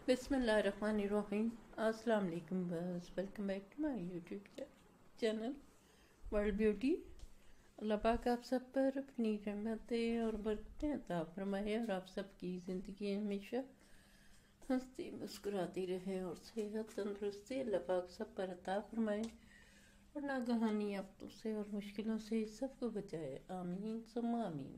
बिस्मिल्लाहिर्रहमानिर्रहीम। अस्सलाम वालेकुम। बस welcome back to my YouTube channel world beauty. अल्लाह पाक आप सब पर अपनी रहमतें और बरकतें अता फरमाए और आप सबकी ज़िंदगी हमेशा हंसती मुस्कुराती रहे और सेहत तंदुरुस्ती अल्लाह पाक सब पर अता फरमाए और नागहानी आफतों से और मुश्किलों से सबको बचाए। आमीन सुम्मा आमीन।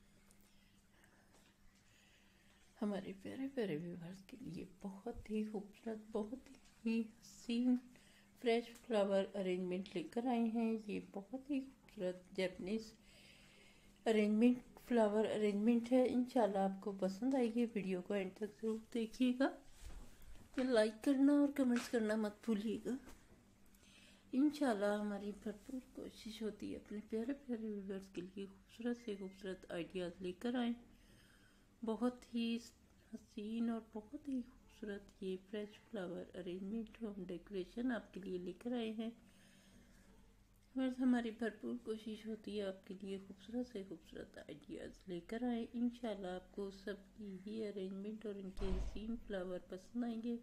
हमारे प्यारे प्यारे व्यूवर्स के लिए बहुत ही खूबसूरत, बहुत ही हसीन फ्रेश फ्लावर अरेंजमेंट लेकर आए हैं। ये बहुत ही खूबसूरत जैपनीज अरेंजमेंट फ्लावर अरेंजमेंट है। इंशाल्लाह आपको पसंद आएगी। वीडियो को एंड तक ज़रूर देखिएगा। लाइक करना और कमेंट्स करना मत भूलिएगा। इंशाल्लाह हमारी भरपूर कोशिश होती है अपने प्यारे प्यारे व्यूवर्स के लिए खूबसूरत से खूबसूरत आइडियाज़ लेकर आएँ। बहुत ही हसीन और बहुत ही खूबसूरत ये fresh flower arrangement home decoration आपके लिए लेकर आए हैं। बस हमारी भरपूर कोशिश होती है आपके लिए खूबसूरत से खूबसूरत आइडियाज़ लेकर आए। इंशाल्लाह आपको सबकी ही अरेंजमेंट और इनके हसीन फ्लावर पसंद आएंगे।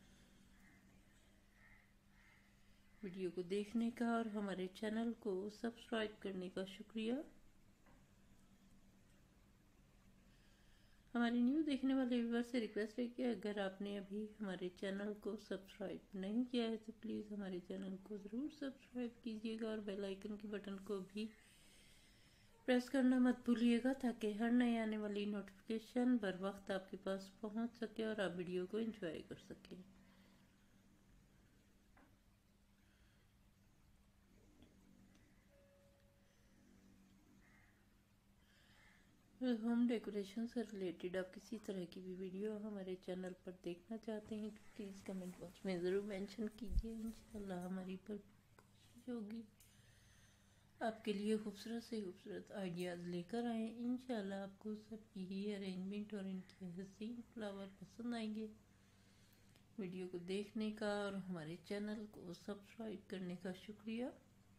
वीडियो को देखने का और हमारे चैनल को सब्सक्राइब करने का शुक्रिया। हमारे न्यू देखने वाले व्यूवर से रिक्वेस्ट है कि अगर आपने अभी हमारे चैनल को सब्सक्राइब नहीं किया है तो प्लीज़ हमारे चैनल को ज़रूर सब्सक्राइब कीजिएगा और बेल आइकन के बटन को भी प्रेस करना मत भूलिएगा ताकि हर नए आने वाली नोटिफिकेशन बर वक्त आपके पास पहुंच सके और आप वीडियो को एंजॉय कर सकें। होम डेकोरेशन से रिलेटेड आप किसी तरह की भी वीडियो हमारे चैनल पर देखना चाहते हैं तो प्लीज़ कमेंट बॉक्स में ज़रूर मेंशन कीजिए। इंशाल्लाह हमारी पर कोशिश होगी आपके लिए खूबसूरत से खूबसूरत आइडियाज़ लेकर आएँ। इंशाल्लाह आपको सबकी ही अरेंजमेंट और इनके हसीन फ्लावर पसंद आएंगे। वीडियो को देखने का और हमारे चैनल को सब्सक्राइब करने का शुक्रिया।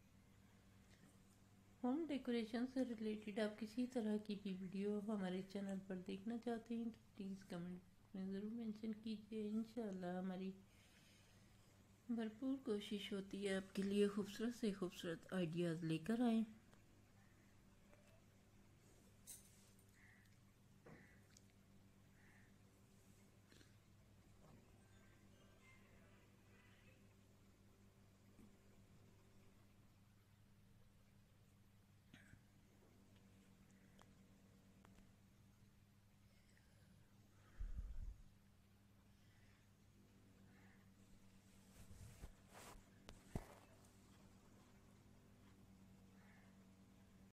होम डेकोरेशन से रिलेटेड आप किसी तरह की भी वीडियो हमारे चैनल पर देखना चाहते हैं तो प्लीज़ कमेंट में ज़रूर मेंशन कीजिए। इंशाल्लाह हमारी भरपूर कोशिश होती है आपके लिए खूबसूरत से खूबसूरत आइडियाज़ लेकर आएँ।